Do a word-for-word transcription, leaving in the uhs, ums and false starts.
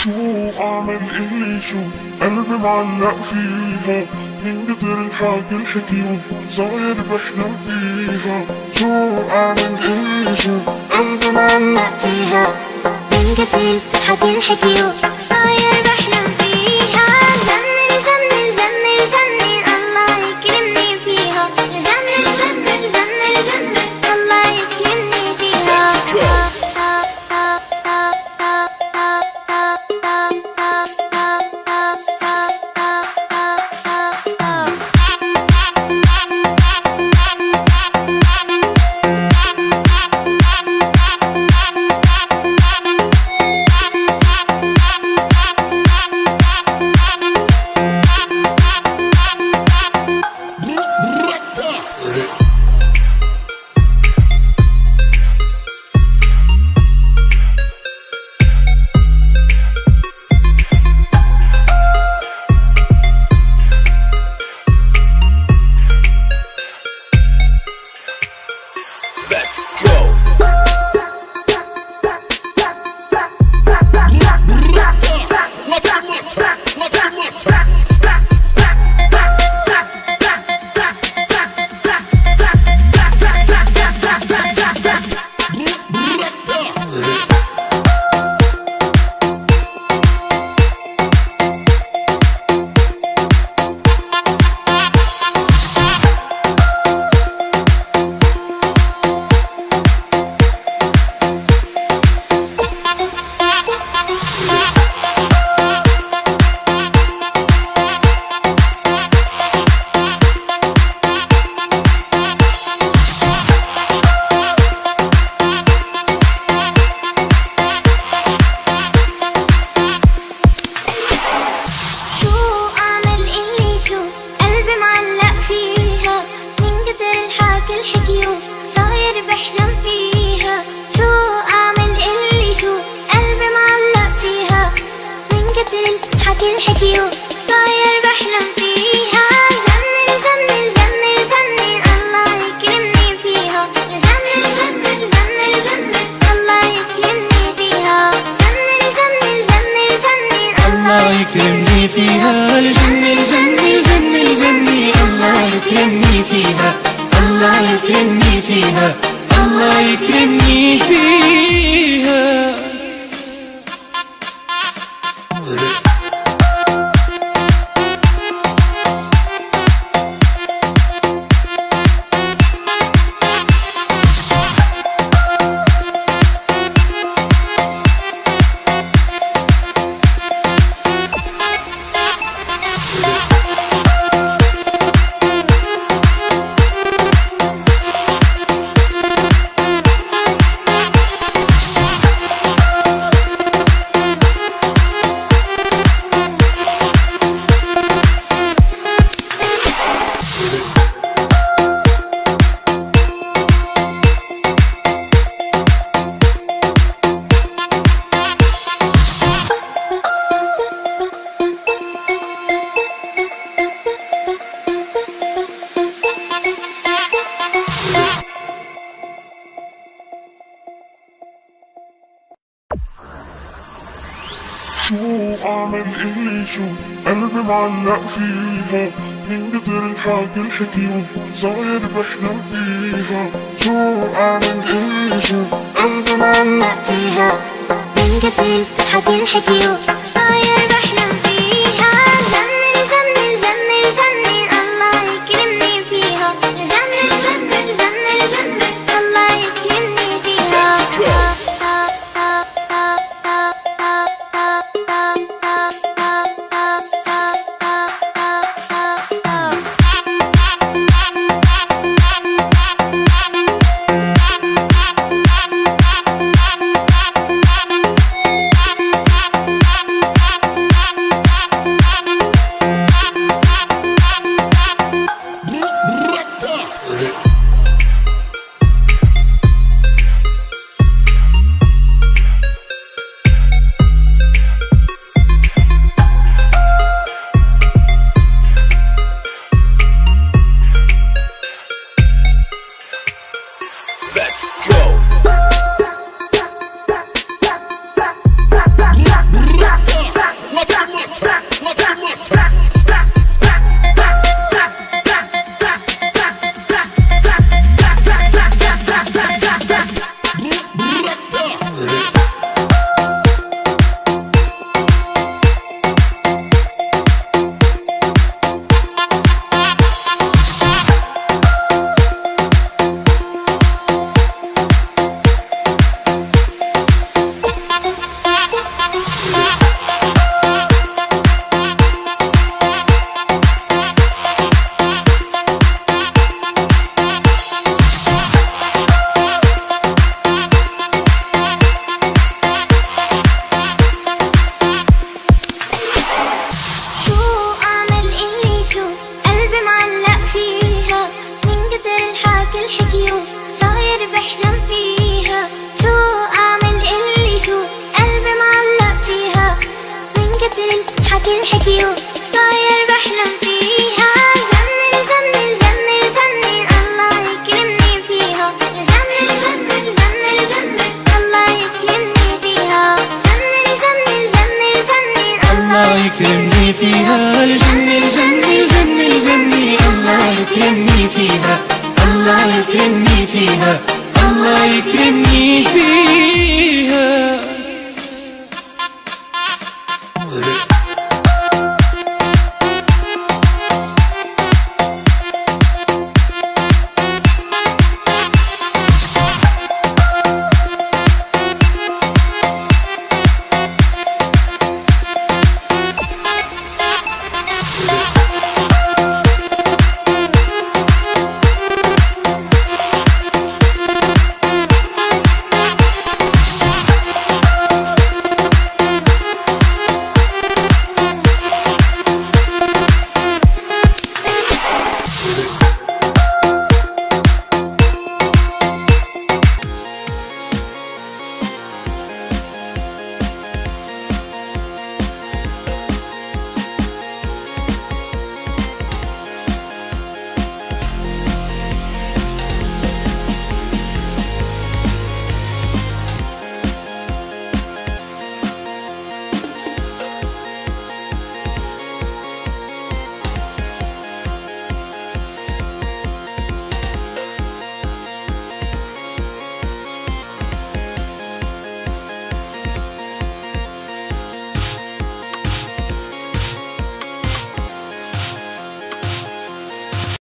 شو اعمل اللي شو قلبي معلق فيها من قدر الحاجة الحكيو صاير بحلم فيها. شو اعمل اللي شو قلبي معلق فيها من قدر الحاجة الحكيو صاير بحلم فيها. جنن جنن جنن جنن الله يكرمني فيها. جنن جنن جنن جنن الله يكرمني فيها. يكرمني فيها الجنة الجنة الجنة الجنة الله يكرمني فيها. الله يكرمني فيها. الله يكرمني فيها. شو اعمل اللي شو قلبي معلق فيها من قدر الحاجة الحكيو صاير بحلم فيها. شو اعمل اللي شو قلبي معلق فيها من قدر الحاجة الحكيو صاير بحلم فيها. جنن جنن جنن جنن الله يكرمني فيها. جنن جنن جنن جنن الله يكرمني فيها. فيها الجنة الجنة الجنة الجنة الله يكرمني فيها الله يكرمني فيها الله يكرمني فيها